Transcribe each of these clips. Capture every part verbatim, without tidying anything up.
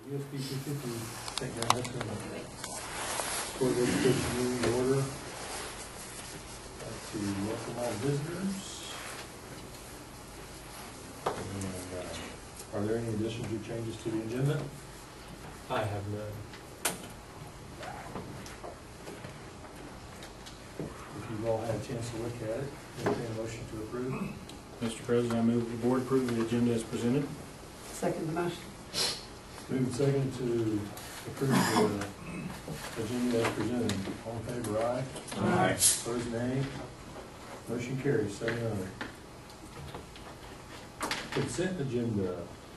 U S B two fifty, take down this one. For this meeting order, to welcome all visitors. And, uh, are there any additions or changes to the agenda? I have none. If you've all had a chance to look at it, entertain a motion to approve. Mister President, I move the board approve the agenda as presented. Second the motion. Move second to approve the agenda as presented. All in favor, aye? Aye. Opposed, nay. Motion carries, seven oh. Consent agenda.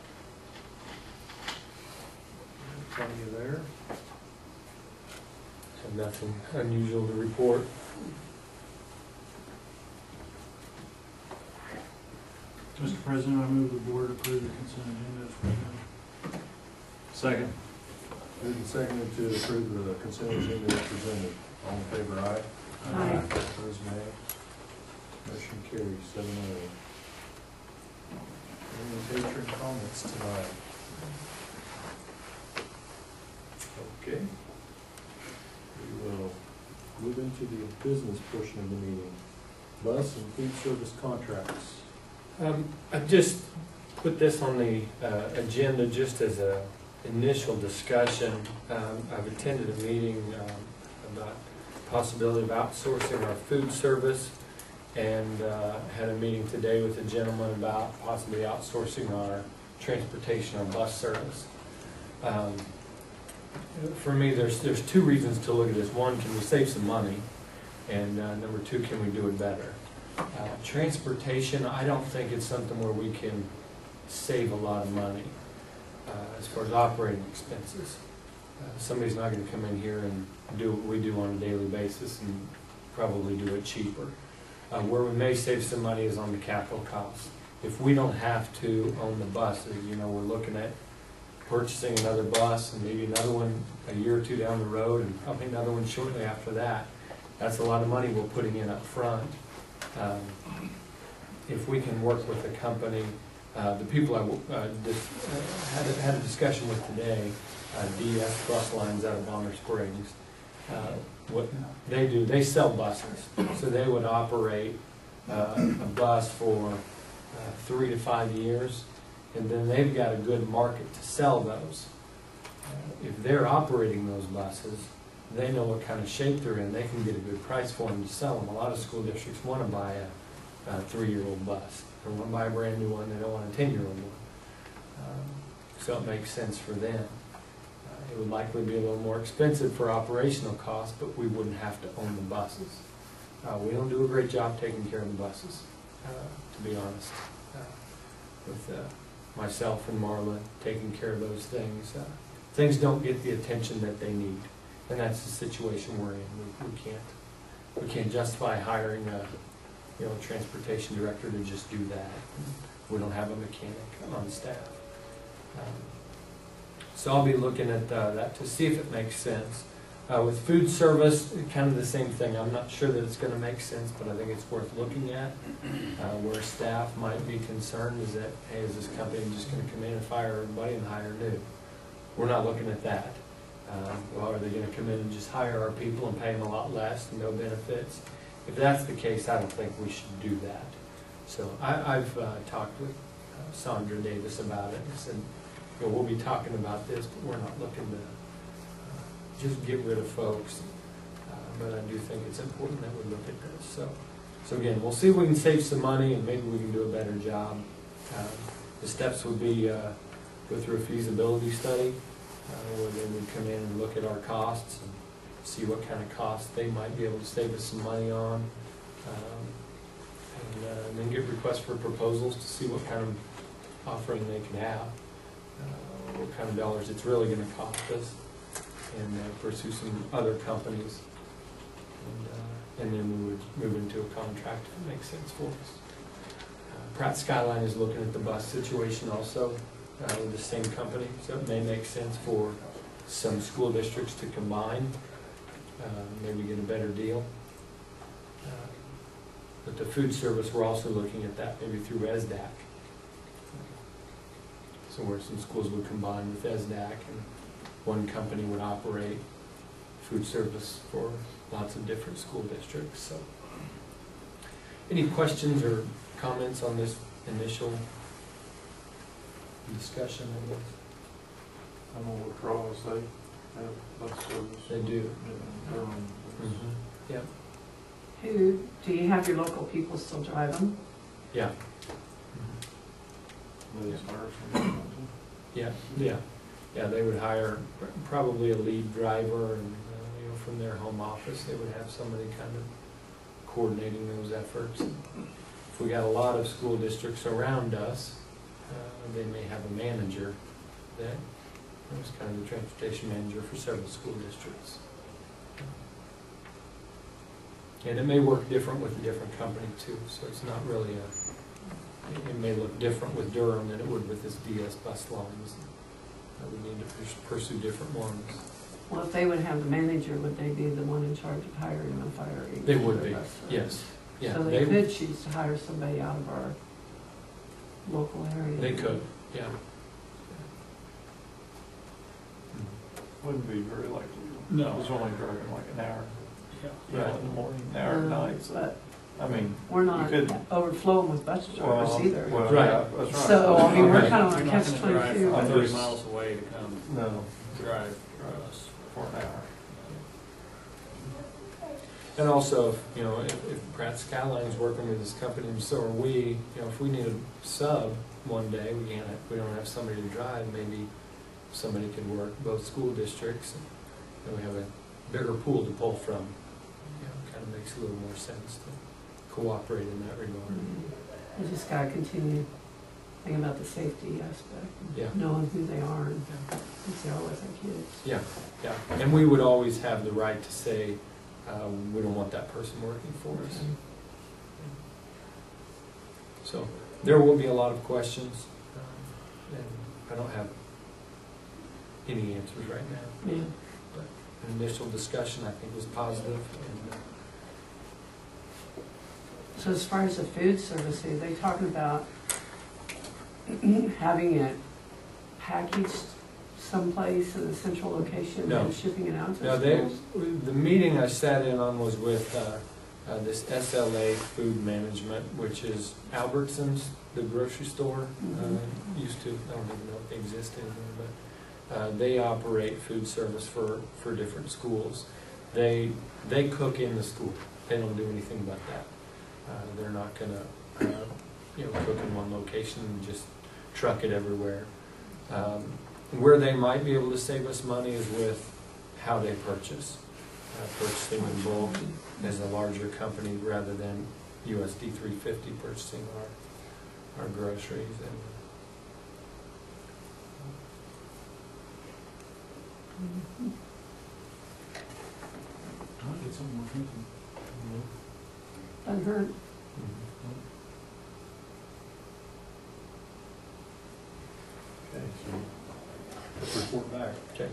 Plenty of there. Have nothing unusual to report. Mister President, I move the board approve the consent agenda as presented. Second. Moved seconded to approve the consent agenda as presented. All in favor, aye? Aye. Opposed, nay. Motion carries, seven oh. Any patron comments tonight? Okay. We will move into the business portion of the meeting. Bus and food service contracts. Um, I've just put this on the uh, agenda just as a initial discussion. Um, I've attended a meeting um, about possibility of outsourcing our food service, and uh, had a meeting today with a gentleman about possibly outsourcing our transportation, our bus service. Um, for me, there's there's two reasons to look at this. One, can we save some money? And uh, number two, can we do it better? Uh, transportation, I don't think it's something where we can save a lot of money uh, as far as operating expenses. Uh, somebody's not going to come in here and do what we do on a daily basis and probably do it cheaper. Uh, where we may save some money is on the capital costs. If we don't have to own the buses, you know, we're looking at purchasing another bus and maybe another one a year or two down the road and probably another one shortly after that. That's a lot of money we're putting in up front. Um, if we can work with a company, uh, the people I uh, dis uh, had, a, had a discussion with today, uh, D S Cross Lines out of Bonner Springs, uh, what they do, they sell buses. So they would operate uh, a bus for uh, three to five years, and then they've got a good market to sell those. Uh, if they're operating those buses, they know what kind of shape they're in. They can get a good price for them to sell them. A lot of school districts want to buy a, a three-year-old bus. They want to buy a brand new one. They don't want a ten-year-old one. Um, so it makes sense for them. Uh, it would likely be a little more expensive for operational costs, but we wouldn't have to own the buses. Uh, we don't do a great job taking care of the buses, uh, to be honest. Uh, with uh, myself and Marla taking care of those things, uh, things don't get the attention that they need. And that's the situation we're in. We, we can't we can't justify hiring a you know a transportation director to just do that. We don't have a mechanic on staff. Um, so I'll be looking at uh, that to see if it makes sense. Uh, with food service, kind of the same thing. I'm not sure that it's going to make sense, but I think it's worth looking at. Uh, where staff might be concerned is that, hey, is this company just going to come in and fire everybody and hire new? We're not looking at that. Uh, well, are they going to come in and just hire our people and pay them a lot less and no benefits? If that's the case, I don't think we should do that. So I, I've uh, talked with uh, Sandra Davis about it and said, you know, we'll be talking about this, but we're not looking to uh, just get rid of folks. Uh, but I do think it's important that we look at this. So, so again, we'll see if we can save some money and maybe we can do a better job. Um, the steps would be uh, go through a feasibility study. Uh, where they would come in and look at our costs and see what kind of costs they might be able to save us some money on, um, and, uh, and then get requests for proposals to see what kind of offering they can have, uh, what kind of dollars it's really going to cost us, and uh, pursue some other companies, and, uh, and then we would move into a contract if it makes sense for us. Uh, Pratt Skyline is looking at the bus situation also. Uh, with the same company, so it may make sense for some school districts to combine, uh, maybe get a better deal. Uh, but the food service, we're also looking at that maybe through S D A C. So where some schools would combine with E S D A C and one company would operate food service for lots of different school districts, so. Any questions or comments on this initial discussion, I guess? I'm gonna withdraw, as they have bus service. They do. Yeah, Durham is- Yeah, Who, do you have your local people still drive them? yeah, They just hire somebody, don't yeah, yeah. Yeah, they would hire probably a lead driver and, uh, you know, from their home office, they would have somebody kind of coordinating those efforts. If we got a lot of school districts around us, uh, they may have a manager that is kind of the transportation manager for several school districts. And it may work different with a different company too, so it's not really a, it- it may look different with Durham than it would with this D S bus lines. Uh, We need to pers- pursue different ones. Well, if they would have the manager, would they be the one in charge of hiring and firing? They would for be, bus service? yes, yeah. So they could choose to hire somebody out of our local area? They could, yeah. Wouldn't be very likely. No. It's only driving like an hour, Yeah. you know, in the morning, an hour at Uh, night, so, But I mean, we're not could- overflowing with bus drivers well, either. well, Right. yeah, that's right. So, I mean, we're Right. kind of You're on not catch gonna drive twenty-two. I'm thirty just- miles away to come No, drive for us. for an hour. And also, if, you know, if, if Pratt Skyline's working with this company, and so are we, you know, if we need a sub one day, we can't, we don't have somebody to drive, maybe somebody could work both school districts, and then we have a bigger pool to pull from. You know, kind of makes a little more sense to cooperate in that regard. We just gotta continue thinking about the safety aspect, Yeah. knowing who they are and who they are with our kids. Yeah, yeah, and we would always have the right to say, uh, we don't want that person working for us. Okay. So, there will be a lot of questions, um, and I don't have any answers right now. Yeah. But an initial discussion, I think, was positive, and, uh, So as far as the food service, are they talking about having it packaged someplace in a central location No. and shipping it out to Now, the they, schools? the meeting I sat in on was with uh, uh, this S L A Food Management, which is Albertsons, the grocery store. uh, Mhm. Used to, I don't even know if they exist anymore, but uh, they operate food service for, for different schools. They, they cook in the school. They don't do anything but that. Uh, They're not gonna, uh, you know, cook in one location and just truck it everywhere. Um, Where they might be able to save us money is with how they purchase. Uh, Purchasing in bulk as a larger company rather than U S D three fifty purchasing our, our groceries. And Mhm. I'll get something more thinking. Doesn't hurt. Okay, so let's report back. Okay.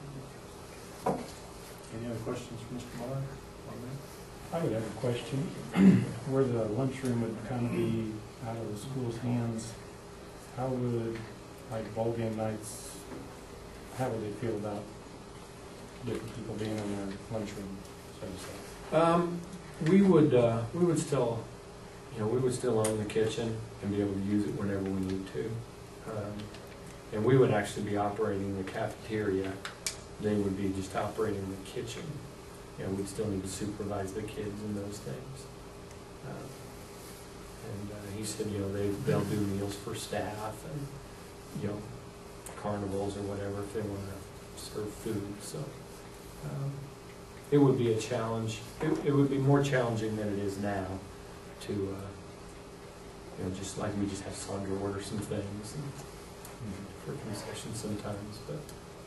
Any other questions for Mister Meyer on that? I would have a question. Where the lunchroom would kind of be out of the school's hands, how would, like, ball game nights, how would they feel about different people being in their lunchroom, so to say? Um, we would, uh, we would still, you know, we would still own the kitchen and be able to use it whenever we need to. Um, And we would actually be operating the cafeteria. They would be just operating the kitchen. You know, we'd still need to supervise the kids and those things. Um, And uh, he said, you know, they, they'll do meals for staff and, you know, carnivals or whatever if they want to serve food, so. um, It would be a challenge. It, it would be more challenging than it is now to, uh, you know, just like we just have Sandra order some things and for concessions sometimes, but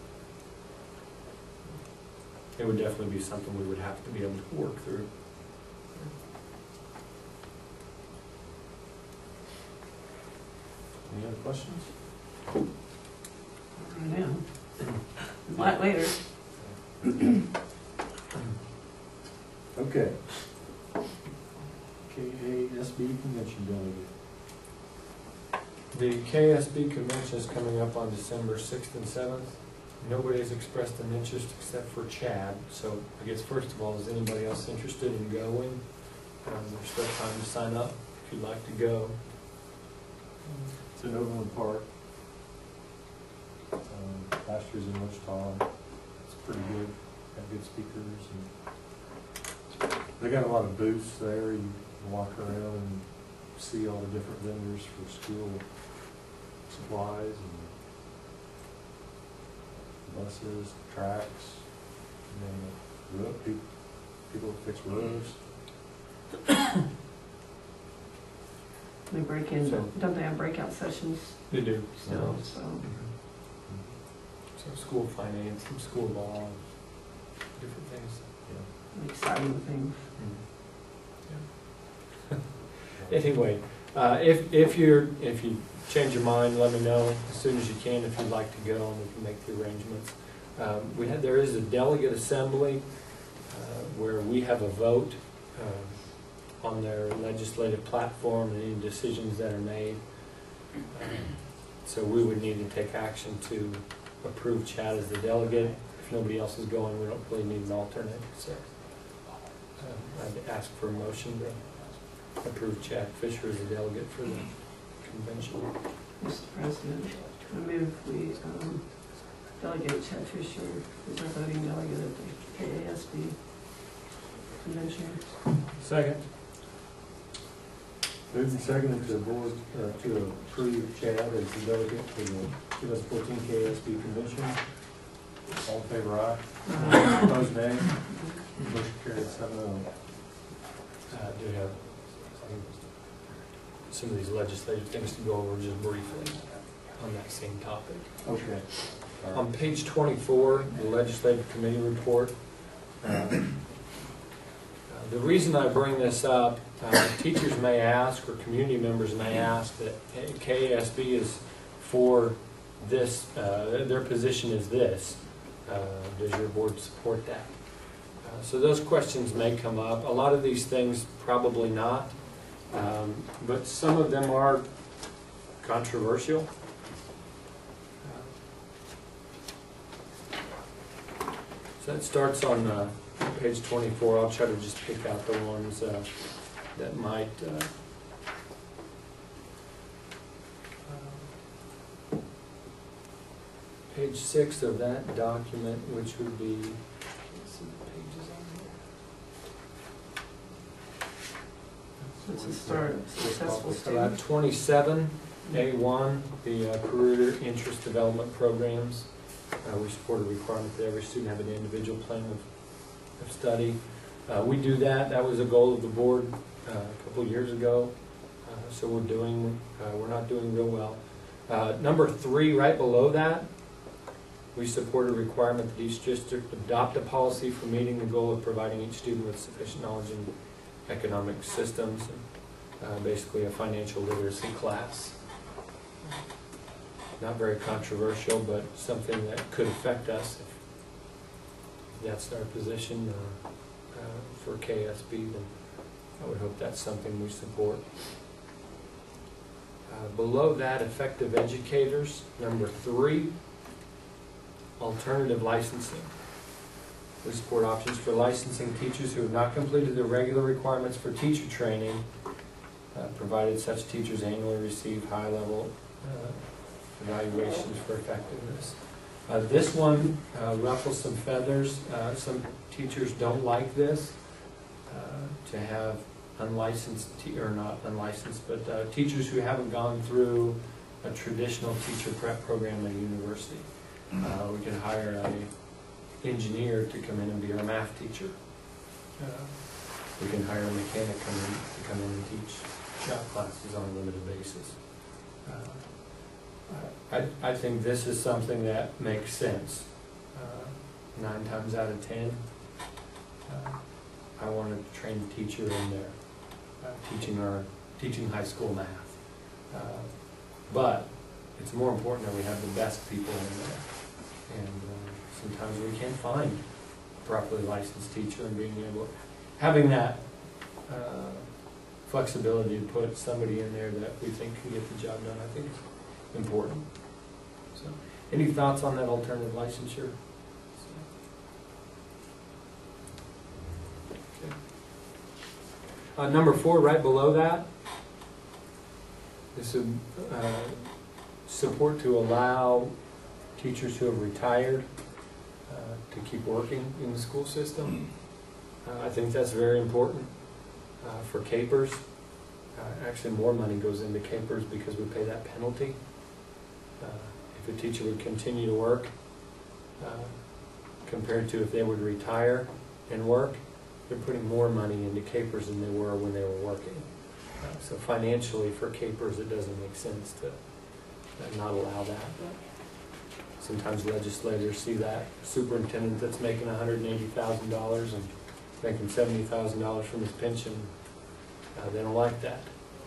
it would definitely be something we would have to be able to work through. Any other questions? Right now. Might later. Okay. K A S B Convention Delegate. The K S B convention is coming up on December sixth and seventh. Nobody has expressed an interest except for Chad, so I guess first of all, is anybody else interested in going? Um, there's still time to sign up if you'd like to go. It's in Overland Park. Um, last year's in Wichita. It's pretty good. Got good speakers and they got a lot of booths there. You can walk around and see all the different vendors for school supplies and buses, tracks, and then roof, people, people that fix roofs. They break in, So- don't they have breakout sessions They do. still, so. So school finance, and school law, different things. Exciting things. Anyway, uh, if, if you're, if you change your mind, let me know as soon as you can if you'd like to go and we can make the arrangements. Um, we had, there is a delegate assembly, uh, where we have a vote, um, on their legislative platform and any decisions that are made. Um, So we would need to take action to approve Chad as the delegate. If nobody else is going, we don't really need an alternate, so. um, I'd ask for a motion to approve Chad Fisher as a delegate for the convention. Mister President, I move we um, delegate Chad Fisher as our voting delegate at the K A S B convention. Second. Moved and seconded to the board, uh, to approve Chad as the delegate for the two thousand fourteen K S B convention. All in favor, aye. Uh, Opposed, nay. Motion carried seven oh. I do have um, some of these legislative things to go over just briefly on that same topic. Okay. All right. On page twenty-four, the legislative committee report, uh, uh, the reason I bring this up, uh, teachers may ask or community members may ask that hey, K A S B is for this, uh, their position is this. Uh, does your board support that? Uh, so those questions may come up. A lot of these things probably not, um, but some of them are controversial. So that starts on uh, page twenty-four. I'll try to just pick out the ones uh, that might uh, uh, page six of that document, which would be, let's see the pages on It's the start of successful here. Uh, students. twenty-seven, A one, the uh, career interest development programs. Uh, we support a requirement that every student have an individual plan of, of study. Uh, we do that. That was a goal of the board uh, a couple of years ago. Uh, so we're doing, uh, we're not doing real well. Uh, number three, right below that, we support a requirement that each district adopt a policy for meeting the goal of providing each student with sufficient knowledge in economic systems, and, uh, basically a financial literacy class. Not very controversial, but something that could affect us if that's our position uh, uh, for K S B, then I would hope that's something we support. Uh, below that, effective educators, number three, alternative licensing. We support options for licensing teachers who have not completed the regular requirements for teacher training, uh, provided such teachers annually receive high-level uh, evaluations for effectiveness. Uh, this one uh, ruffles some feathers. Uh, some teachers don't like this, uh, to have unlicensed, te or not unlicensed, but uh, teachers who haven't gone through a traditional teacher prep program at a university. Uh, we can hire an engineer to come in and be our math teacher. Uh, we can hire a mechanic come in, to come in and teach shop classes on a limited basis. Uh, I, I think this is something that makes sense. Uh, nine times out of ten, uh, I want to train a teacher in there, uh, teaching our teaching high school math. Uh, but it's more important that we have the best people in there, and uh, sometimes we can't find a properly licensed teacher, and being able, having that uh, flexibility to put somebody in there that we think can get the job done, I think important. So, any thoughts on that alternative licensure? Okay. Uh, number four, right below that, this is uh, support to allow teachers who have retired uh, to keep working in the school system. Uh, I think that's very important uh, for CAPERS. Uh, actually, more money goes into CAPERS because we pay that penalty. Uh, if a teacher would continue to work uh, compared to if they would retire and work, they're putting more money into CAPERS than they were when they were working. Uh, so financially for CAPERS, it doesn't make sense to uh, not allow that. Sometimes legislators see that superintendent that's making one hundred eighty thousand dollars and making seventy thousand dollars from his pension, uh, they don't like that.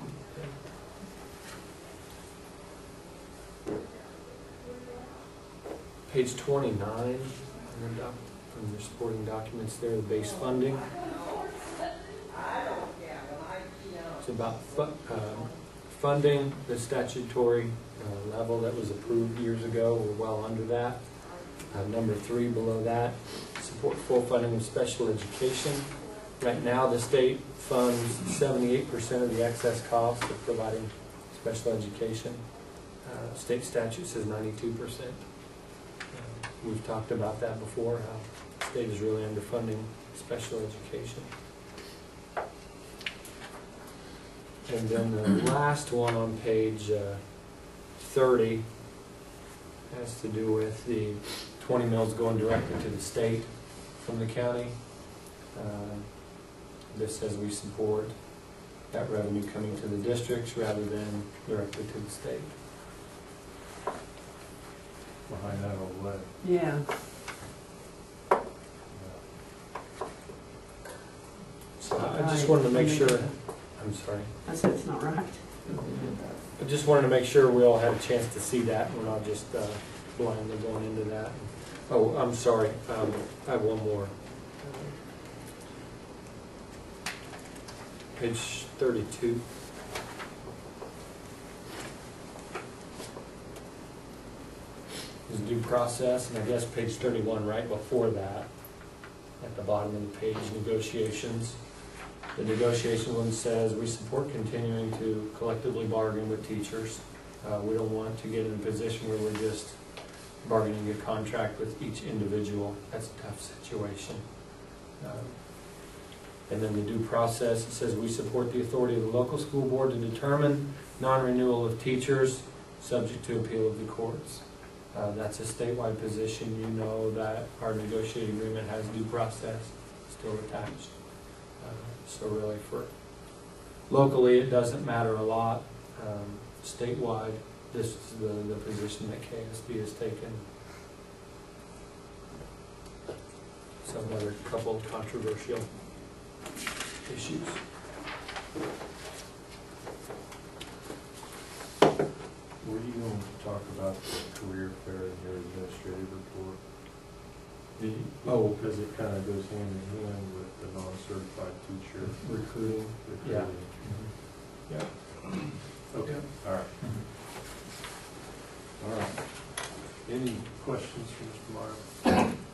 Page twenty-nine, from your supporting documents there, the base funding. It's about fu uh, funding the statutory uh, level that was approved years ago. We're well under that. Uh, number three below that, support full funding of special education. Right now, the state funds seventy-eight percent of the excess cost of providing special education. Uh, state statute says ninety-two percent. Uh, we've talked about that before, how the state is really underfunding special education. And then the last one on page uh, thirty has to do with the twenty mils going directly to the state from the county. Uh, this says we support that revenue coming to the districts rather than directly to the state. Behind that old lead. Yeah, So I just wanted to make sure, I'm sorry. I said it's not right. I just wanted to make sure we all had a chance to see that. We're not just uh, blindly going into that. Oh, I'm sorry. Um, I have one more. Page thirty-two. Is due process, and I guess page thirty-one right before that, at the bottom of the page, negotiations. The negotiation one says, we support continuing to collectively bargain with teachers. Uh, we don't want to get in a position where we're just bargaining a contract with each individual. That's a tough situation. Um, and then the due process, it says, we support the authority of the local school board to determine non-renewal of teachers subject to appeal of the courts. Uh, that's a statewide position. You know that our negotiating agreement has due process still attached. Uh, so really for locally it doesn't matter a lot. Um, statewide, this is the, the position that K S B has taken. Some other couple of controversial issues. Were you going to talk about the career fair in your administrative report? The, oh, Because it kind of goes hand in hand with the non-certified teacher recruiting. Yeah. recruiting. Yeah. Okay, all right. All right. Any questions for Mister Meyer?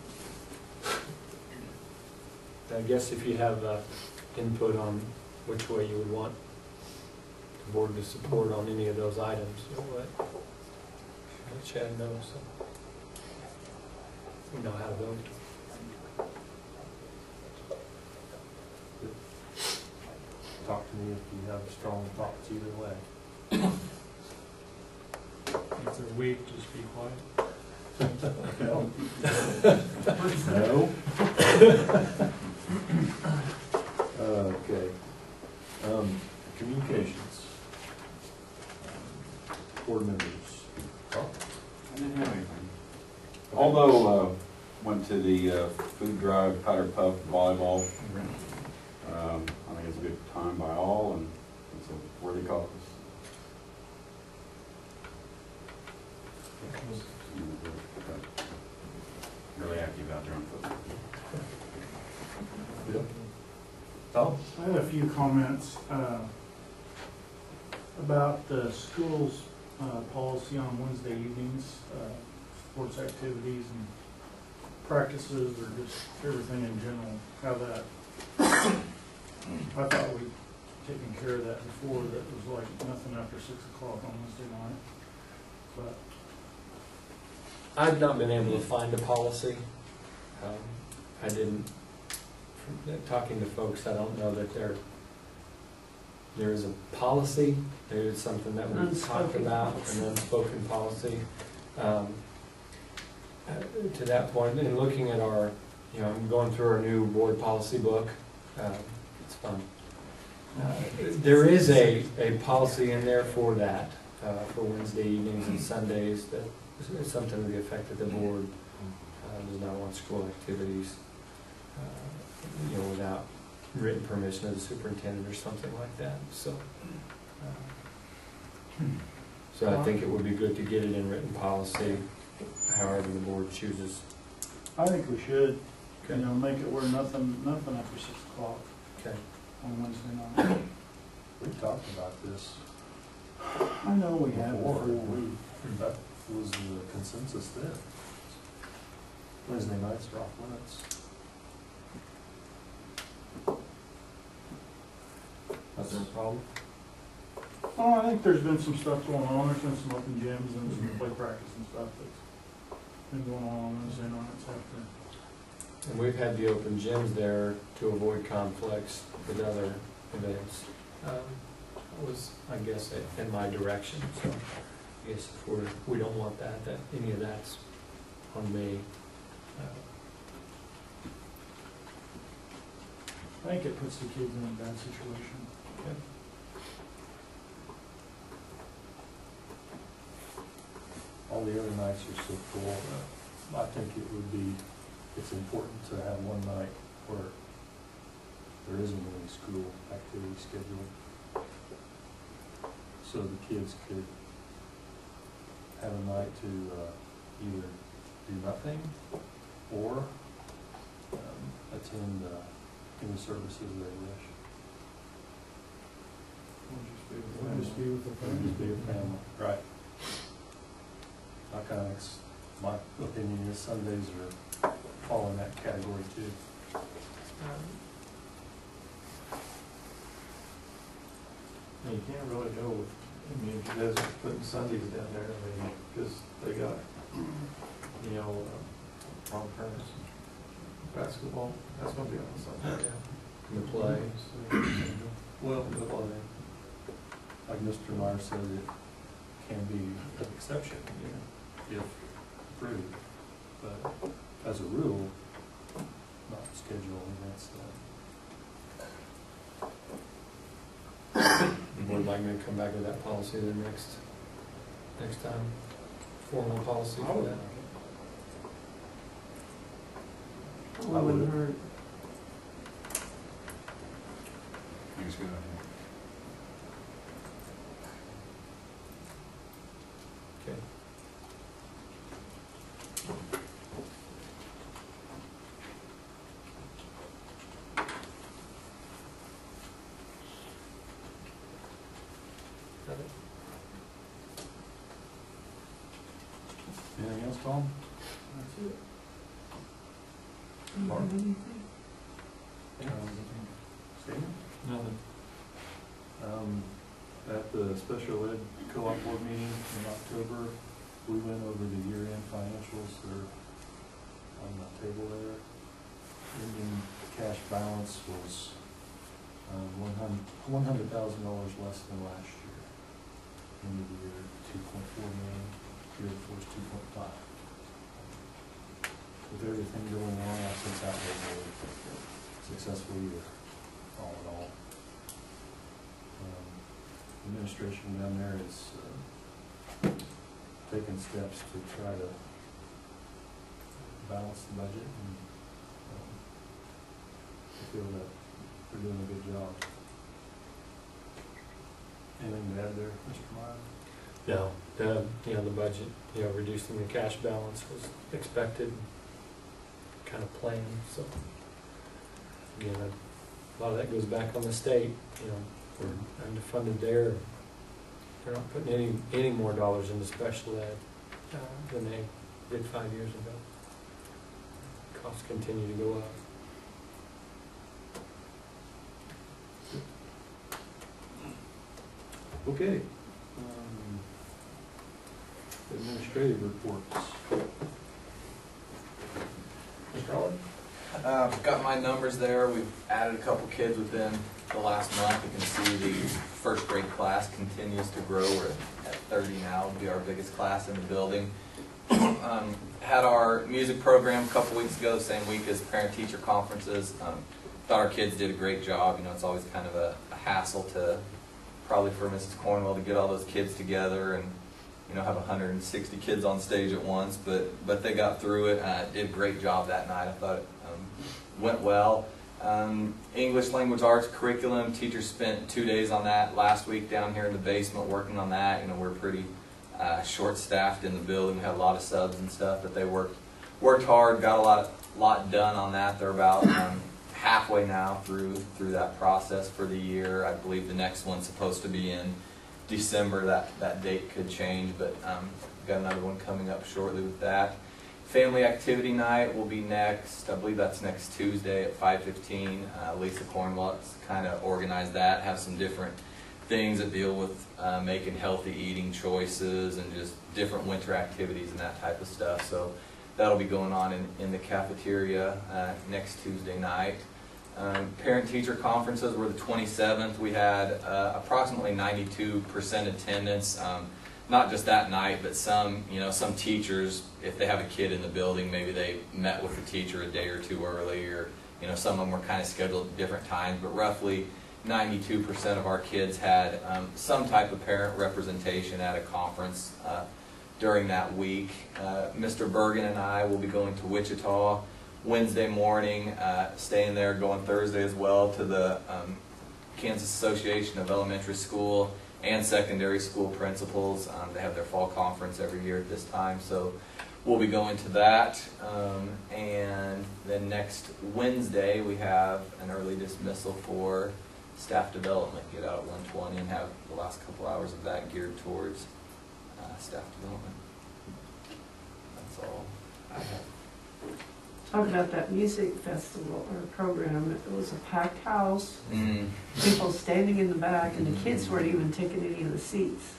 I guess if you have uh, input on which way you would want the board to support on any of those items, you'll let, let Chad know, so we know how to vote. Talk to me if you have strong thoughts either way. If they're weak, just be quiet. No. No. Okay. Um, communications. Board members. Carl? I didn't have anything. Although, uh, went to the, uh, food drive, powder puff, volleyball. Um, I think it's a good time by all, and it's a worthy cause. Really active out there on football. Bill? Tom? I had a few comments uh, about the schools uh, policy on Wednesday evenings, uh, sports activities and practices, or just everything in general, how that, I thought we'd taken care of that before, that was like nothing after six o'clock on Wednesday night, but I've not been able to find a policy. Um, I didn't, from talking to folks, I don't know that there, there is a policy, there is something that we talked Unspoken about, policy. an unspoken policy. Um, uh, To that point, in looking at our, you know, I'm going through our new board policy book, um, it's fun. Uh, There is a, a policy in there for that, uh, for Wednesday evenings and Sundays, that is something to the effect that the board uh, does not want school activities, uh, you know, without written permission of the superintendent or something like that, so. uh, So I think it would be good to get it in written policy, however the board chooses. I think we should, you Okay. know, make it where nothing, nothing after six o'clock Okay. on Wednesday night. We talked about this I know we have before, before. we, that was the consensus then. Wednesday nights are off limits. That's no problem. Oh, I think there's been some stuff going on, there's been some open gyms and some play practice and stuff that's been going on on Wednesday nights after. And we've had the open gyms there to avoid conflicts with other events. Um, That was, I guess, i- in my direction, so I guess if we're, we don't want that, that any of that's on me. Uh, I think it puts the kids in a bad situation. okay. All the other nights are so full, uh, I think it would be, it's important to have one night where there isn't any school activity scheduled. So the kids could have a night to uh, either do nothing or um, attend uh, any services they wish. We'll just be with the Or family. just be a family, right. I kind of, my opinion is Sundays are fall in that category too. Um, And you can't really go with, I mean, if you guys are putting Sundays down there, I mean, because they got, you know, um, long terms, basketball, that's gonna be on Sunday. The play. Well, the play, like Mister Meyer said, it can be an exception if approved, but as a rule, not schedule against that. The board like me to come back with that policy the next, next time, formal policy for that. Oh, wouldn't hurt. I think it's a good idea. Okay. Got it. Anything else, Tom? That's it. Do you have anything? Stephen? Nothing. Um, at the special ed co-op board meeting in October, we went over the year-end financials that are on the table there. Ending cash balance was, um, one hundred, one hundred thousand dollars less than last year. End of the year, two point four million, year before was two point five. With everything going on, I think that was a successful year, all in all. Um, Administration down there is uh, taking steps to try to balance the budget, and um, I feel that they're doing a good job. Anything to add there, Mister Meyer? No, the, you know, the budget, you know, reducing the cash balance was expected, kind of planned, so. Again, a lot of that goes back on the state, you know, we're underfunded there. they're not putting any, any more dollars into special ed uh, than they did five years ago. Costs continue to go up. Okay. Um, Administrative reports. Mister Allen? Uh, got my numbers there. We've added a couple kids within the last month. You can see the first grade class continues to grow. We're at thirty now. It'll be our biggest class in the building. um, had our music program a couple weeks ago, the same week as parent-teacher conferences. Um, thought our kids did a great job. You know, it's always kind of a, a hassle to, probably for Missus Cornwell, to get all those kids together and, you know, have one hundred sixty kids on stage at once. But but they got through it. Uh, did a great job that night. I thought it um, went well. Um, English language arts curriculum, teachers spent two days on that last week down here in the basement working on that. You know, we're pretty uh, short-staffed in the building. We had a lot of subs and stuff, but they worked worked hard, got a lot lot done on that. They're about um, halfway now through through that process for the year. I believe the next one's supposed to be in December. That that date could change, but um, we've got another one coming up shortly with that. Family activity night will be next, I believe that's next Tuesday at five fifteen. Uh, Lisa Cornwell's kind of organized that, have some different things that deal with uh, making healthy eating choices and just different winter activities and that type of stuff. So that'll be going on in, in the cafeteria uh, next Tuesday night. Um, Parent-teacher conferences were the twenty-seventh. We had uh, approximately ninety-two percent attendance. Um, Not just that night, but some, you know, some teachers, if they have a kid in the building, maybe they met with the teacher a day or two early, or, you know, some of them were kind of scheduled at different times, but roughly ninety-two percent of our kids had um, some type of parent representation at a conference uh, during that week. Uh, Mister Bergen and I will be going to Wichita Wednesday morning, uh, staying there, going Thursday as well to the um, Kansas Association of Elementary School and Secondary School Principals. Um, they have their fall conference every year at this time, so we'll be going to that. Um, and then next Wednesday we have an early dismissal for staff development. Get out at one twenty and have the last couple hours of that geared towards uh, staff development. That's all I have. Talk about that music festival or program. It was a packed house, Mm. people standing in the back, and the kids weren't even taking any of the seats.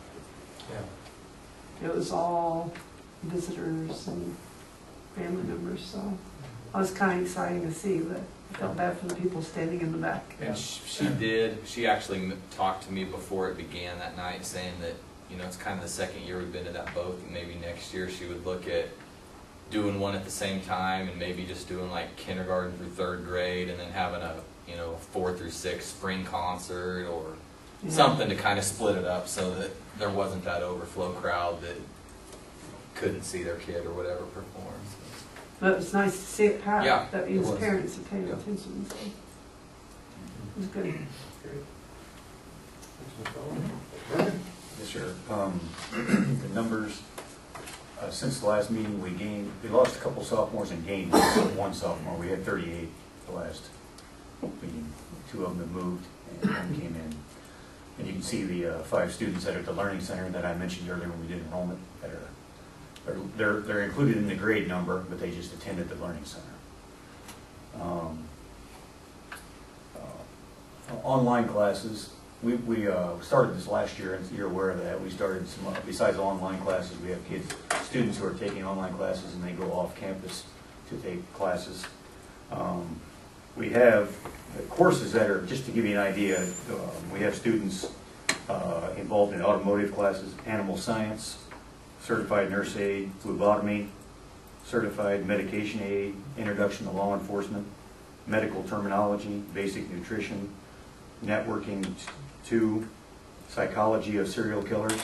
Yeah. It was all visitors and family members, so it was kind of exciting to see, but I felt bad for the people standing in the back. And she, she did, she actually m- talked to me before it began that night, saying that, you know, it's kind of the second year we've been to that boat, and maybe next year she would look at doing one at the same time, and maybe just doing like kindergarten through third grade, and then having a, you know, four through six spring concert or Yeah. something to kind of split it up so that there wasn't that overflow crowd that couldn't see their kid or whatever perform. So. But it was nice to see it packed. Yeah, That it means was. parents are paying Yeah. attention, so it was good. Great. Thanks, Mister Allen. Yes, sir. Um, the numbers, uh, since the last meeting, we gained, we lost a couple sophomores and gained one sophomore. We had thirty-eight the last meeting. Two of them have moved and one came in. And you can see the uh, five students that are at the Learning Center that I mentioned earlier when we did enrollment that are, they're, they're, they're included in the grade number, but they just attended the Learning Center. Um, uh, online classes. We, we uh, started this last year, and you're aware of that. We started some, besides online classes, we have kids, students who are taking online classes and they go off campus to take classes. Um, we have courses that are, just to give you an idea, um, we have students uh, involved in automotive classes, animal science, certified nurse aide, phlebotomy, certified medication aid, introduction to law enforcement, medical terminology, basic nutrition, networking two, psychology of serial killers,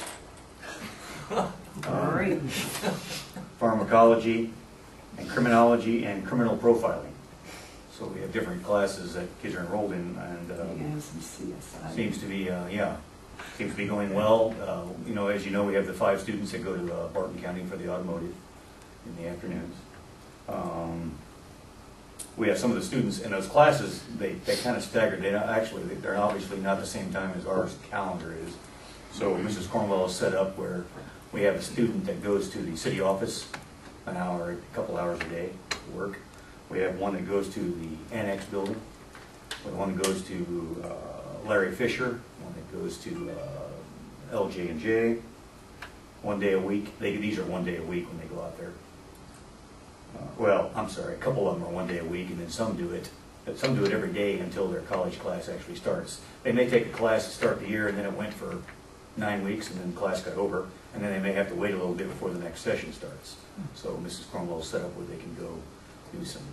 um, Great. pharmacology, and criminology and criminal profiling. So we have different classes that kids are enrolled in, and You uh, have some C S I. seems to be, uh, yeah, seems to be going well. Uh, you know, as you know, we have the five students that go to uh, Barton County for the automotive in the afternoons. Um, we have some of the students in those classes, they, they kind of staggered. They not, actually, they're obviously not the same time as our calendar is. So Missus Cornwell is set up where we have a student that goes to the city office an hour, a couple hours a day to work. We have one that goes to the annex building. We have one that goes to uh, Larry Fisher, one that goes to uh, L J and J, one day a week. They, these are one day a week when they go out there. Uh, well, I'm sorry, a couple of them are one day a week, and then some do it. But some do it every day until their college class actually starts. They may take a class to start the year, and then it went for nine weeks, and then the class got over, and then they may have to wait a little bit before the next session starts. So Missus Cromwell is set up where they can go do some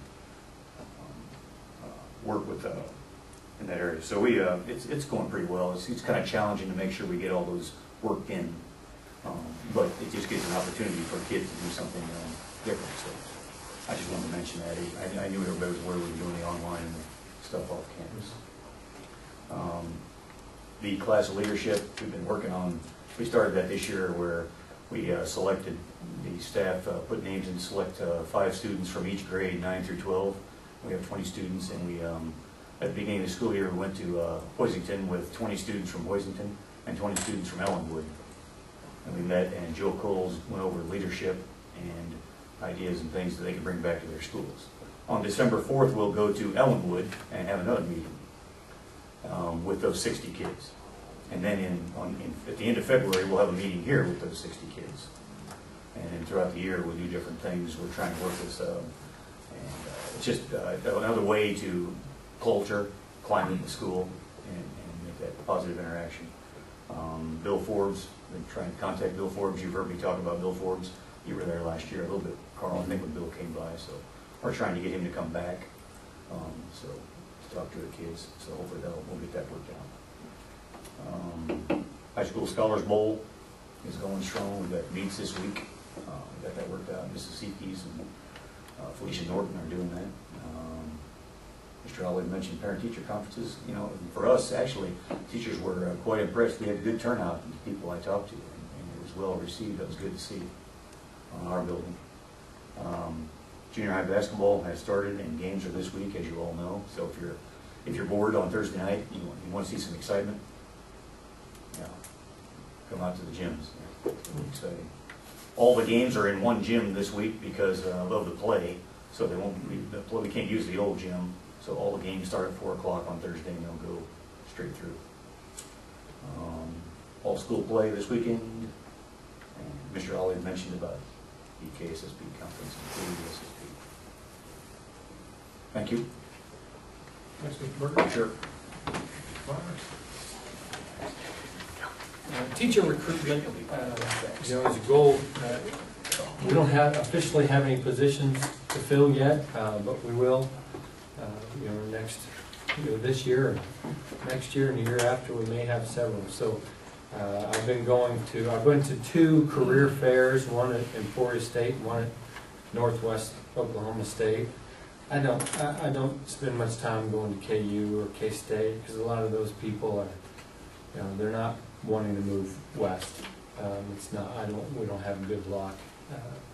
um, uh, work with uh, in that area. So we, uh, it's it's going pretty well. It's it's kind of challenging to make sure we get all those worked in, um, but it just gives an opportunity for kids to do something um, different. So I just wanted to mention that. I, I knew everybody was aware we were doing the online and the stuff off campus. Um, the class of leadership we've been working on. We started that this year where we uh, selected the staff, uh, put names and select uh, five students from each grade, nine through twelve. We have twenty students, and we um, at the beginning of the school year we went to uh, Hoisington with twenty students from Hoisington and twenty students from Ellenwood. And we met, and Jill Coles went over leadership and ideas and things that they could bring back to their schools. On December fourth, we'll go to Ellenwood and have another meeting um, with those sixty kids. And then in, on, in, at the end of February, we'll have a meeting here with those sixty kids. And then throughout the year, we'll do different things. We're trying to work this, um, and uh, it's just uh, another way to culture, climate in the school, and, and make that positive interaction. Um, Bill Forbes, been trying to contact Bill Forbes. You've heard me talk about Bill Forbes. You were there last year a little bit, Carl, I think, when Bill came by. So we're trying to get him to come back, um, so to talk to the kids. So hopefully that'll, we'll get that worked out. Um, High School Scholars Bowl is going strong. We've got meets this week. Uh, we got that worked out. Mississippi's and uh, Felicia Norton are doing that. Um, Mister Hawley mentioned parent-teacher conferences. You know, for us, actually, teachers were uh, quite impressed. We had a good turnout from the people I talked to, and, and it was well received. That was good to see on our building. Um, junior high basketball has started, and games are this week, as you all know. So if you're if you're bored on Thursday night, you want, you want to see some excitement, yeah, come out to the gyms. It's really exciting. All the games are in one gym this week because uh, of the play, so they won't. We, the play, we can't use the old gym, so all the games start at four o'clock on Thursday, and they'll go straight through. Um, all school play this weekend. And Mister Hawley had mentioned about the K S S B conference and the S S B. Thank you. Thanks, Mister Burger. Sure. Uh, Teacher recruitment, uh, you know, is a goal. Uh, we don't have officially have any positions to fill yet, uh, but we will. Uh, you know, next, you know, this year, next year, and the year after, we may have several. So, uh, I've been going to. I went to two career fairs, one at Emporia State, one at Northwest Oklahoma State. I don't. I, I don't spend much time going to K U or K State because a lot of those people are, you know, they're not wanting to move west. Um, it's not, I don't, we don't have good luck. Uh,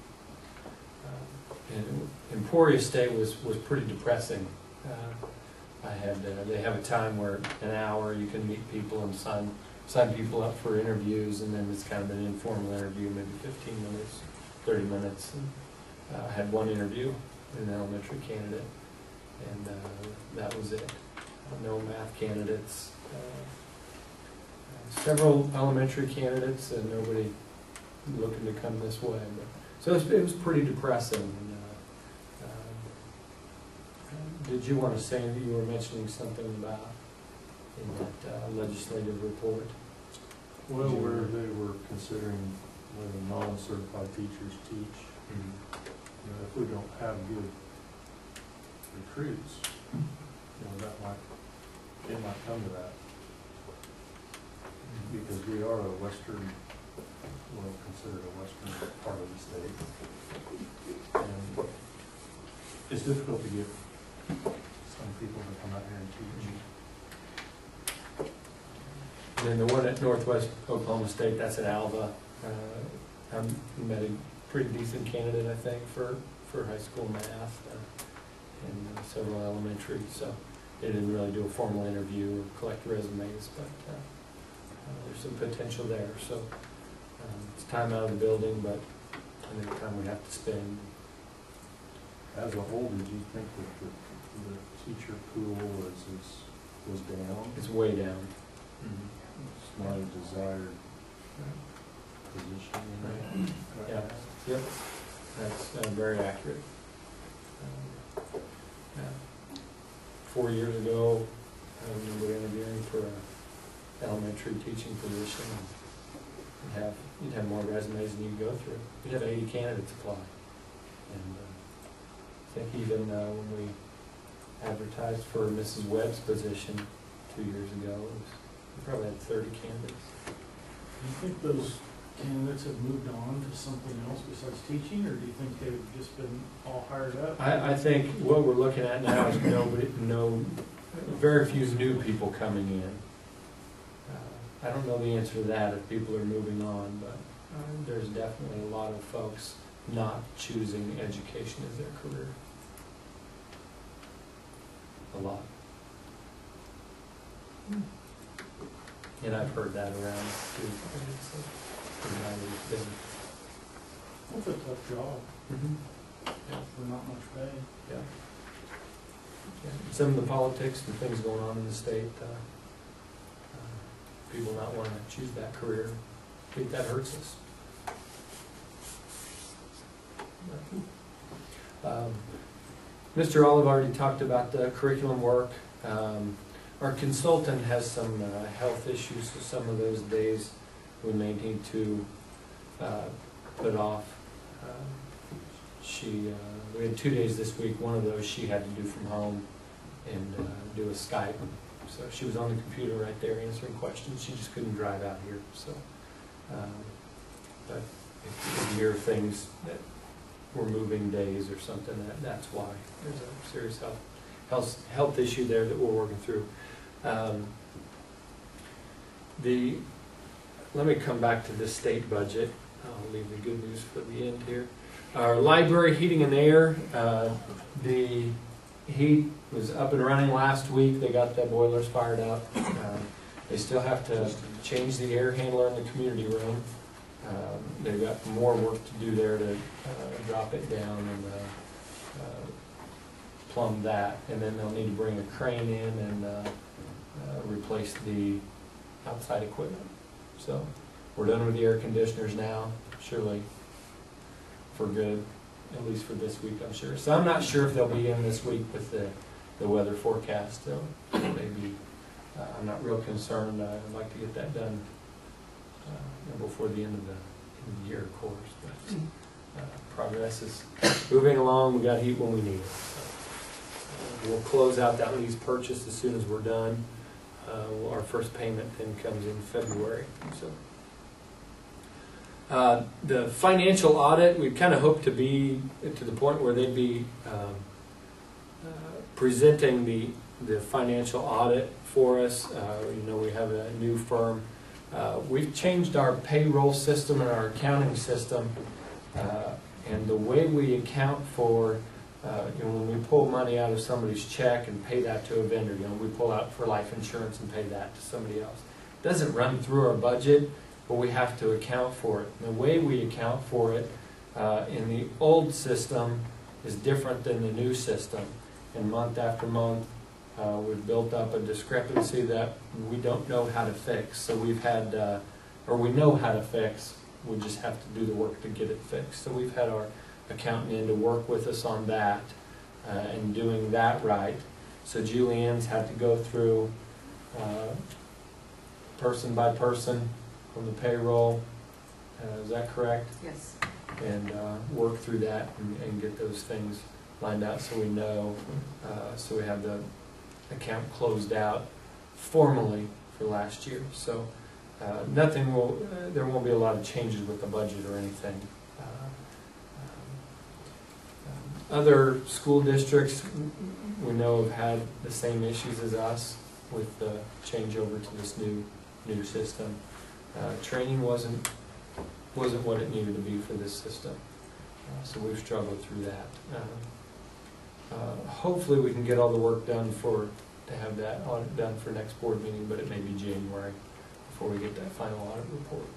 uh, and Emporia State was, was pretty depressing. Uh, I had, uh, they have a time where an hour you can meet people and sign, sign people up for interviews, and then it's kind of an informal interview, maybe fifteen minutes, thirty minutes. And, uh, I had one interview, an elementary candidate, and uh, that was it. No math candidates. Uh, Several elementary candidates and nobody looking to come this way. But, so it was, it was pretty depressing. And, uh, uh, did you want to say that you were mentioning something about in that uh, legislative report? Well, where they were considering whether non-certified teachers teach. Mm-hmm. You know, if we don't have good recruits, you know, that might, it might come to that. Because we are a western, well, considered a western part of the state. And it's difficult to get some people to come out here and teach. And then the one at Northwest Oklahoma State, that's at Alva. Uh, I met a pretty decent candidate, I think, for, for high school math uh, and uh, several elementary. So they didn't really do a formal interview or collect resumes, but uh, uh, there's some potential there, so um, it's time out of the building, but I think time we have to spend. As a whole, did you think that the, the teacher pool was, is, was down? It's way down. It's not a desired position in that? Yeah. Yep, that's uh, very accurate. Um, yeah. Four years ago, I remember interviewing for an elementary teaching position. You'd have, you'd have more resumes than you'd go through. You'd have eighty candidates apply. And uh, I think even uh, when we advertised for Missus Webb's position two years ago, it was, we probably had thirty candidates. Do you think those candidates have moved on to something else besides teaching, or do you think they've just been all hired up? I, I think what we're looking at now is nobody, no, very few new people coming in. Uh, I don't know the answer to that if people are moving on, but uh, there's definitely a lot of folks not choosing education as their career. A lot. And I've heard that around too. So, around the business. That's a tough job Mm-hmm. Yeah. for not much pay. Yeah. Yeah. Some of the politics and things going on in the state, uh, uh, people not wanting to choose that career, I think that hurts us. Um, Mister Olive already talked about the curriculum work. Um, our consultant has some uh, health issues, so some of those days we may need to uh, put off. Um, she, uh, we had two days this week. One of those she had to do from home and uh, do a Skype. So she was on the computer right there answering questions. She just couldn't drive out here. So, um, but if you hear things that we're moving days or something, that, that's why. There's a serious health, health, health issue there that we're working through. Um, the, let me come back to the state budget. I'll leave the good news for the end here. Our library heating and air, uh, the heat was up and running last week. They got the boilers fired up. Um, they still have to change the air handler in the community room. Um, they've got more work to do there to uh, drop it down and uh, uh, plumb that, and then they'll need to bring a crane in and uh, uh, replace the outside equipment. So we're done with the air conditioners now, surely for good, at least for this week, I'm sure. So I'm not sure if they'll be in this week with the, the weather forecast. So maybe uh, I'm not real concerned. Uh, I'd like to get that done Uh, before the end of the, end of the year, of course, but uh, progress is moving along. We got heat when we need it. So, uh, we'll close out that lease purchase as soon as we're done. Uh, our first payment then comes in February. So, uh, the financial audit, we kind of hope to be to the point where they'd be um, uh, presenting the the financial audit for us. Uh, you know, we have a new firm. Uh, we've changed our payroll system and our accounting system, uh, and the way we account for, uh, you know, when we pull money out of somebody's check and pay that to a vendor, you know, we pull out for life insurance and pay that to somebody else. It doesn't run through our budget, but we have to account for it. And the way we account for it uh, in the old system is different than the new system. And month after month, Uh, we've built up a discrepancy that we don't know how to fix. So we've had, uh, or we know how to fix, we just have to do the work to get it fixed. So we've had our accountant in to work with us on that uh, and doing that right. So Julianne's had to go through uh, person by person on the payroll. Uh, is that correct? Yes. And uh, work through that and, and get those things lined out so we know, uh, so we have the account closed out formally for last year. So uh, nothing will, uh, there won't be a lot of changes with the budget or anything. Uh, um, um, other school districts we know have had the same issues as us with the changeover to this new new system. Uh, training wasn't wasn't what it needed to be for this system, uh, so we've struggled through that. Um, Uh, hopefully we can get all the work done for, to have that audit done for next board meeting, but it may be January before we get that final audit report.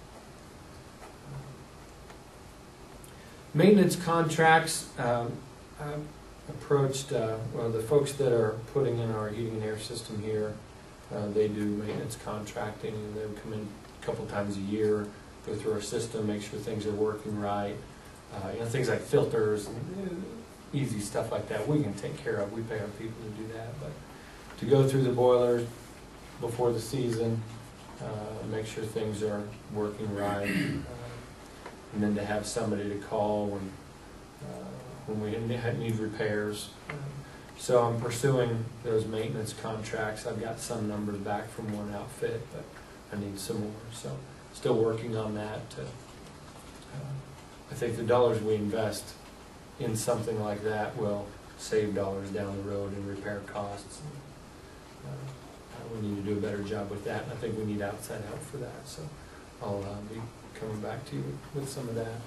Maintenance contracts, um, I approached, uh, well, the folks that are putting in our heating and air system here, uh, they do maintenance contracting, and they would come in a couple times a year, go through our system, make sure things are working right. Uh, you know, things like filters and uh, easy stuff like that, we can take care of. We pay our people to do that, but to go through the boilers before the season, uh, make sure things are working right, uh, and then to have somebody to call when uh, when we need repairs. So I'm pursuing those maintenance contracts. I've got some numbers back from one outfit, but I need some more. So still working on that. To, uh, I think the dollars we invest in something like that will save dollars down the road in repair costs. Uh, we need to do a better job with that, and I think we need outside help for that. So I'll uh, be coming back to you with, with some of that.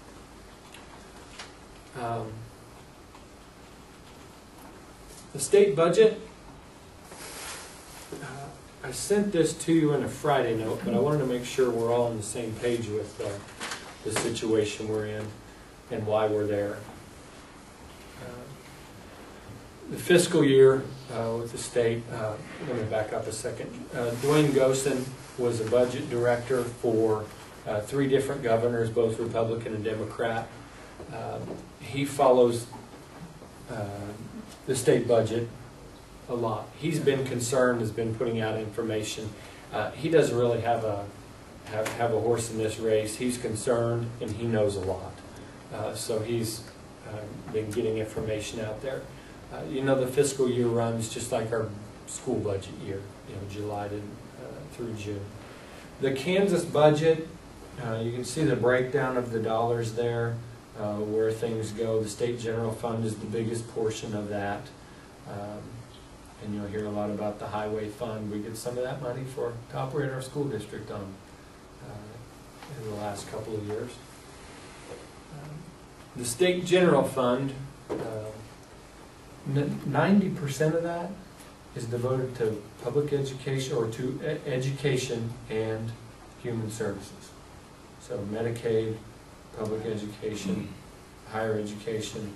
Um, the state budget, uh, I sent this to you in a Friday note, but I wanted to make sure we're all on the same page with uh, the situation we're in and why we're there. Uh, the fiscal year uh, with the state, uh, let me back up a second. Uh, Dwayne Gosen was a budget director for uh, three different governors, both Republican and Democrat. Uh, he follows uh, the state budget a lot. He's been concerned, has been putting out information. Uh, he doesn't really have a have, have a horse in this race. He's concerned, and he knows a lot. Uh, so he's uh, been getting information out there. Uh, you know, the fiscal year runs just like our school budget year, you know, July to, uh, through June. The Kansas budget, uh, you can see the breakdown of the dollars there. Uh, where things go. The state general fund is the biggest portion of that. Um, and you'll hear a lot about the highway fund. We get some of that money for to operate our school district on uh, in the last couple of years. Um, the state general fund, ninety percent of that is devoted to public education or to e education and human services. So Medicaid, public education, higher education,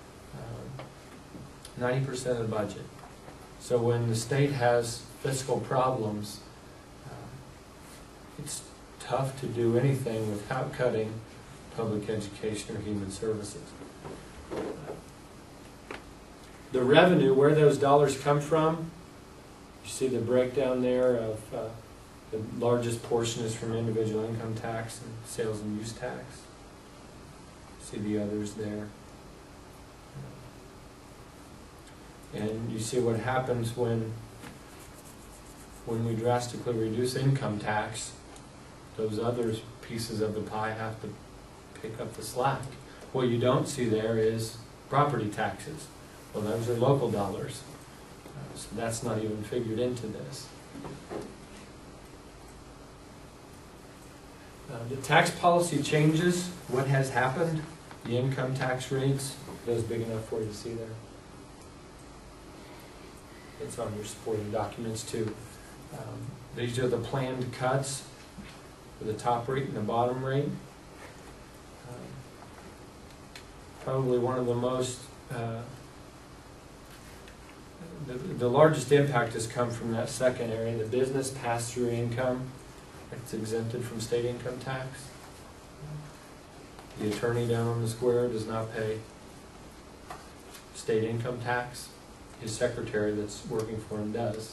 ninety percent of the budget. So when the state has fiscal problems, uh, it's tough to do anything without cutting public education or human services. The revenue, where those dollars come from, you see the breakdown there of uh, the largest portion is from individual income tax and sales and use tax. See the others there. And you see what happens when when we drastically reduce income tax, those other pieces of the pie have to pick up the slack. What you don't see there is property taxes. Well, those are local dollars. Uh, so that's not even figured into this. Uh, the tax policy changes, what has happened, the income tax rates, those big enough for you to see there. It's on your supporting documents too. Um, these are the planned cuts for the top rate and the bottom rate. Um, probably one of the most, uh, the, the largest impact has come from that second area, the business pass-through income. It's exempted from state income tax. The attorney down on the square does not pay state income tax. His secretary that's working for him does.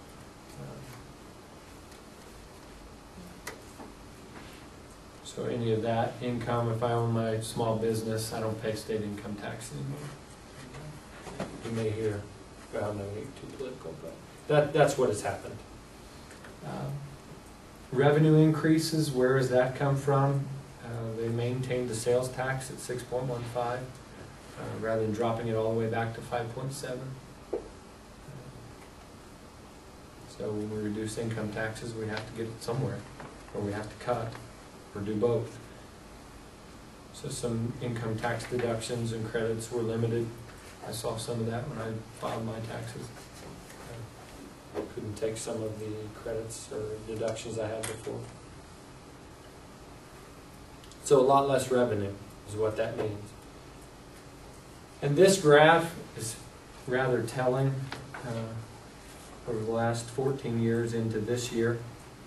So any of that income, if I own my small business, I don't pay state income tax anymore. You may hear, well, I'm not getting too political, but that, that's what has happened. Um, revenue increases, where does that come from? Uh, they maintained the sales tax at six point one five, uh, rather than dropping it all the way back to five point seven. So when we reduce income taxes, we have to get it somewhere, or we have to cut, or do both. So some income tax deductions and credits were limited. I saw some of that when I filed my taxes. couldn't take some of the credits or deductions I had before. So a lot less revenue is what that means. And this graph is rather telling uh, over the last fourteen years into this year.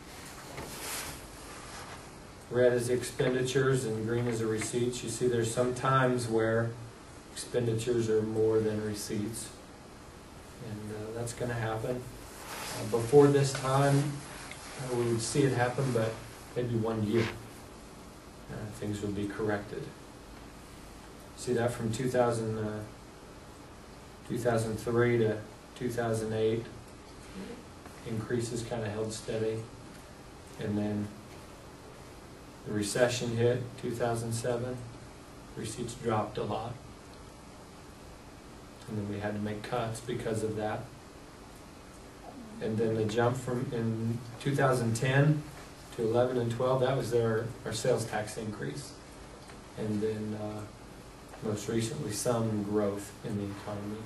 Red is expenditures and green is the receipts. You see there's some times where expenditures are more than receipts. And uh, that's going to happen. Uh, before this time, uh, we would see it happen, but maybe one year. Uh, things would be corrected. See that from two thousand, uh, two thousand three to two thousand eight, increases kind of held steady. And then the recession hit, two thousand seven, receipts dropped a lot. And then we had to make cuts because of that. And then the jump from in two thousand ten to eleven and twelve, that was their, our sales tax increase. And then uh, most recently some growth in the economy.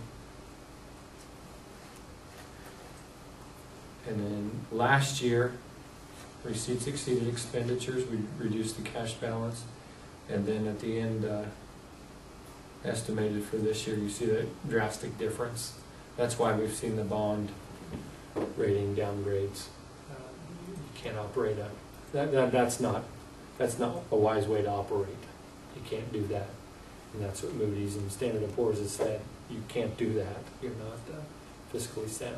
And then last year, receipts exceeded expenditures, we reduced the cash balance. And then at the end, uh, estimated for this year, you see that drastic difference. That's why we've seen the bond rating downgrades. Uh, you can't operate a, that, that, that's not, that's not a wise way to operate. You can't do that. And that's what Moody's and Standard and Poor's has said. You can't do that. You're not uh, fiscally sound.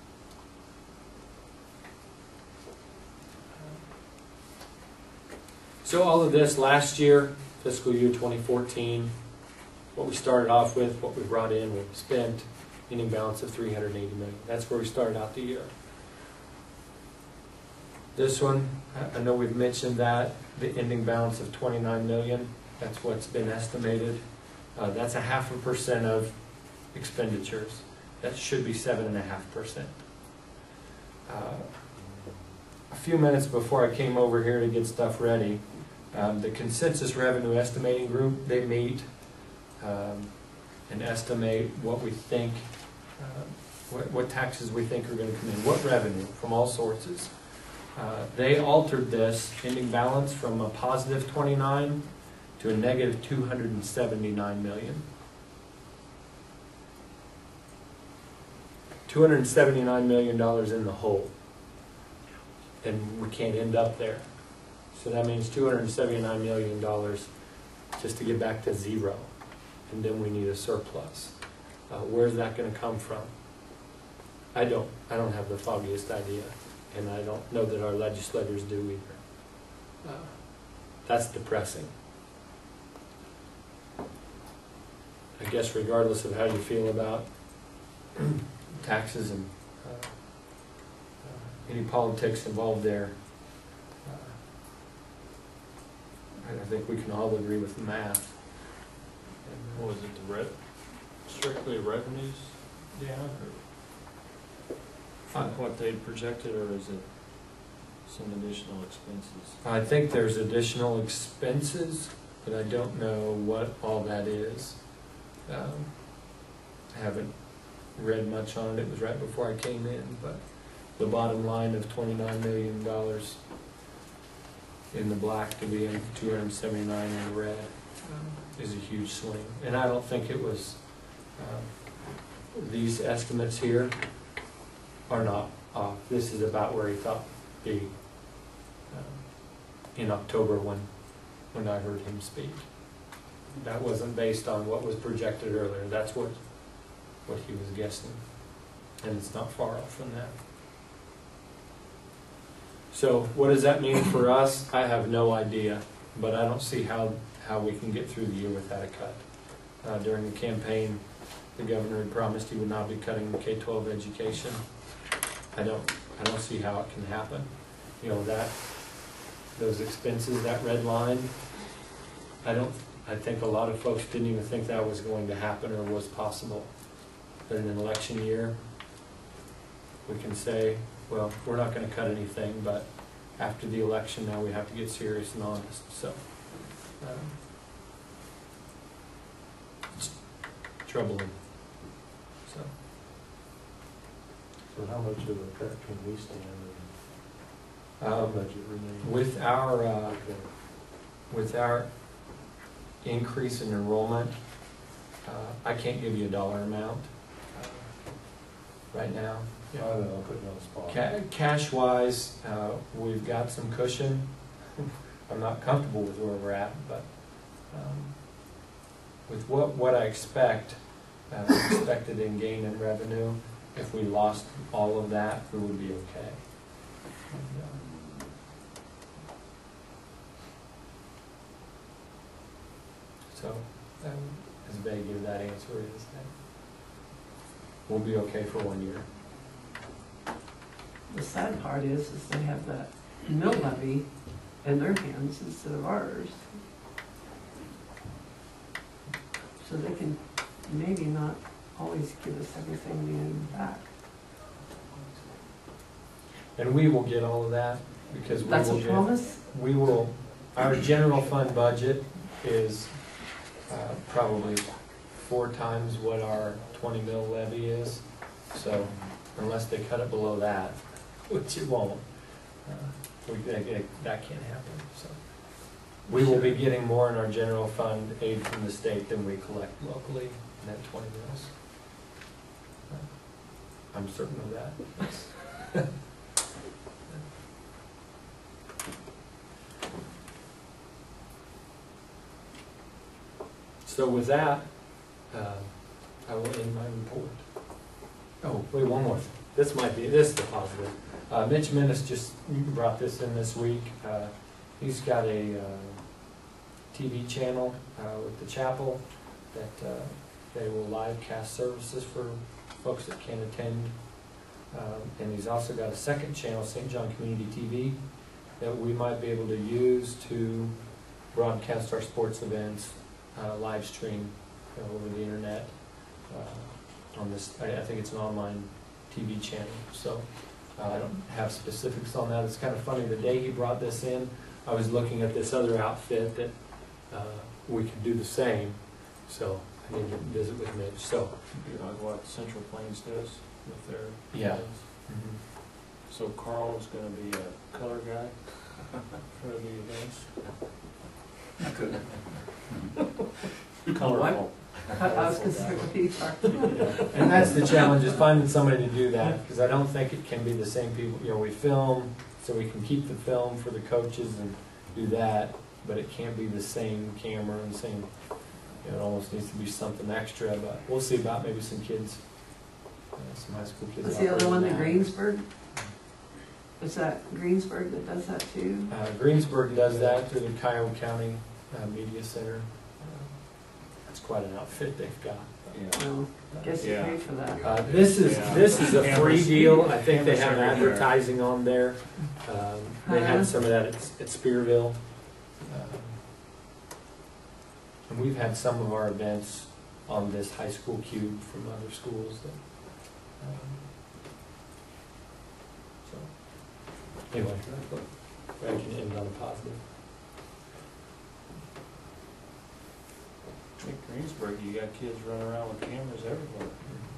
So all of this last year, fiscal year twenty fourteen, what we started off with, what we brought in, what we spent, ending balance of three hundred eighty million. That's where we started out the year. This one, I know we've mentioned that, the ending balance of twenty-nine million, that's what's been estimated. Uh, that's a half a percent of expenditures. That should be seven and a half percent. A few minutes before I came over here to get stuff ready, um, the consensus revenue estimating group, they meet um, and estimate what we think, uh, what, what taxes we think are going to come in, what revenue from all sources. Uh, they altered this ending balance from a positive twenty-nine to a negative two hundred seventy-nine million. two hundred seventy-nine million dollars in the hole. And we can't end up there. So that means two hundred seventy-nine million dollars just to get back to zero. And then we need a surplus. Uh, where's that going to come from? I don't. I don't have the foggiest idea. And I don't know that our legislators do either. Uh, that's depressing. I guess regardless of how you feel about taxes and uh, uh, any politics involved there, uh, I think we can all agree with the math. And, uh, Was it the re strictly revenues down, or from what they'd projected, or is it some additional expenses? I think there's additional expenses, but I don't know what all that is. Um, I haven't read much on it. It was right before I came in, but the bottom line of twenty-nine million dollars in the black to be in two hundred seventy-nine in the red um, is a huge swing. And I don't think it was, um, these estimates here are not off. This is about where he thought be um, in October when, when I heard him speak. That wasn't based on what was projected earlier. That's what what he was guessing. And it's not far off from that. So what does that mean for us? I have no idea. But I don't see how, how we can get through the year without a cut. Uh, during the campaign, the governor had promised he would not be cutting K twelve education. I don't I don't see how it can happen. You know, that those expenses, that red line, I don't I think a lot of folks didn't even think that was going to happen or was possible. But in an election year, we can say, well, we're not going to cut anything, but after the election now we have to get serious and honest. So, um, it's troubling. So, So how much of a cut can we stand and how Um, budget remains? With our, uh, Okay. with our increase in enrollment, uh, I can't give you a dollar amount uh, right now. I don't know, I'll put you on the spot. Ca- Cash-wise, uh, we've got some cushion. I'm not comfortable with where we're at, but um, with what, what I expect, uh, expected in gain in revenue, if we lost all of that, we would be okay. And, uh, So, um, as vague as that answer is, that we'll be okay for one year. The sad part is, is they have that mill levy in their hands instead of ours. So they can maybe not always give us everything we need back. And we will get all of that, because we That's will a get, promise? we will, our general fund budget is uh, probably four times what our twenty mil levy is. So unless they cut it below that, which it won't, uh, we, that, that can't happen, so. We will be getting more in our general fund aid from the state than we collect locally in that twenty mils. Uh, I'm certain of that. So with that, uh, I will end my report. Oh, wait, one more thing. This might be, this is the positive. Uh, Mitch Menace just brought this in this week. Uh, he's got a uh, T V channel uh, with the chapel that uh, they will live cast services for folks that can't attend. Um, and he's also got a second channel, Saint John Community T V, that we might be able to use to broadcast our sports events, uh, live stream you know, over the internet. Uh, on this, I, I think it's an online T V channel. So uh, I don't have specifics on that. It's kind of funny. The day he brought this in, I was looking at this other outfit that uh, we could do the same. So I need to visit with Mitch. So You know, what Central Plains does with their. Yeah. events. mhm. So Carl's gonna be a color guy for the events. Colorful. I I was concerned with each are. And that's the challenge, is finding somebody to do that, because I don't think it can be the same people. You know, we film, so we can keep the film for the coaches and do that, but it can't be the same camera and same, you know, it almost needs to be something extra, but we'll see about maybe some kids, uh, some high school kids. Is the other one the operating that. Greensburg? Is that Greensburg that does that too? Uh, Greensburg does that through the Cuyahoga County uh, Media Center. Uh, That's quite an outfit they've got. Well, guess you Yeah. pay for that. Uh, This is, Yeah. this is a free Cameras- deal. I think they cameras have everywhere. advertising on there. Um, They Huh? had some of that at at Spearville. Um, And we've had some of our events on this high school cube from other schools that, um, so, anyway, I can end on a positive. I think Greensburg, you got kids running around with cameras everywhere.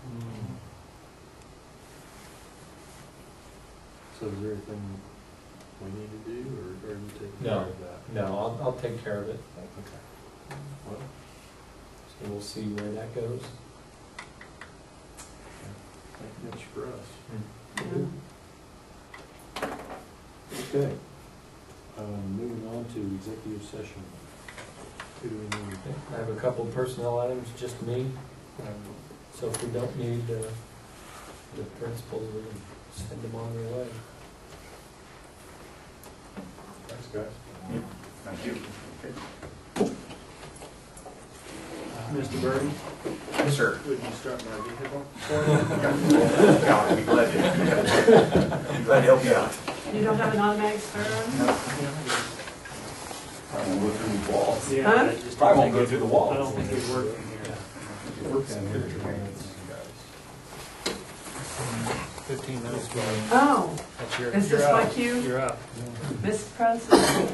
So is there anything we need to do, or are you taking No. care of that? No, I'll, I'll take care of it. Okay. Well, So we'll see where that goes. thank you much for us. Yeah. Okay. Um, moving on to executive session. Who do we need? I have a couple of personnel items, just me. Um, So if we don't need uh, the principals, we can send them on their way. Thanks, guys. Thank you. Mister Burton, Yes, sir. would you start my vehicle? God, I'd be glad to. I'm glad to help you out. You don't have an automatic start on? I won't go through these walls. Yeah, Huh? I just Probably won't don't go think through the it- walls. I don't think it worked in here. It works in here, guys. Fifteen minutes ago. Oh, That's your. is this you're my up. cue? You're up. Mister President?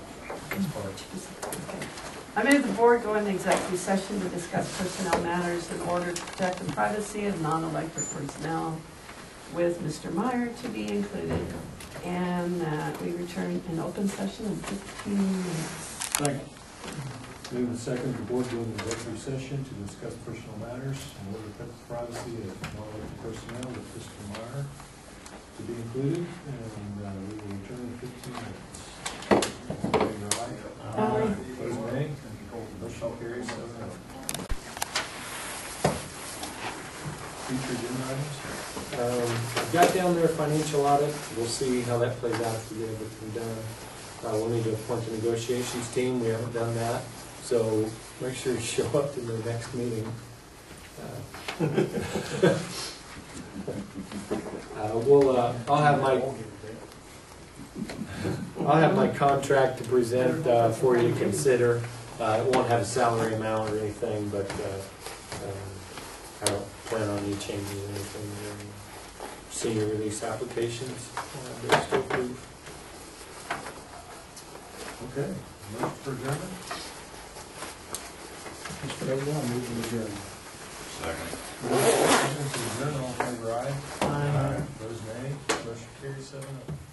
I move the board go into executive session to discuss personnel matters in order to protect the privacy of non-elected personnel with Mister Meyer to be included, and that we return in open session in fifteen minutes. Second. Move the second, the board go into executive session to discuss personal matters in order to protect the privacy of non-elected personnel with Mister Meyer to be included, and uh, we will return in fifteen minutes. Favor aye. Aye. Opposed, nay. Motion carries seven oh. Future agenda items? Um, I've got down there financial audit, we'll see how that plays out if we get everything done. Uh, we'll need to appoint a negotiations team, we haven't done that, so make sure you show up to the next meeting. Uh, uh, we'll, uh, I'll have my, I'll have my contract to present, uh, for you to consider. Uh, it won't have a salary amount or anything, but, uh, um, I don't plan on any changes or anything during senior release applications. Uh, they're still approved. Okay, motion for adjournment? Mister President, I move to adjourn. Second. Motion to adjourn, all in favor aye. Aye. Opposed, nay. Motion carries seven oh.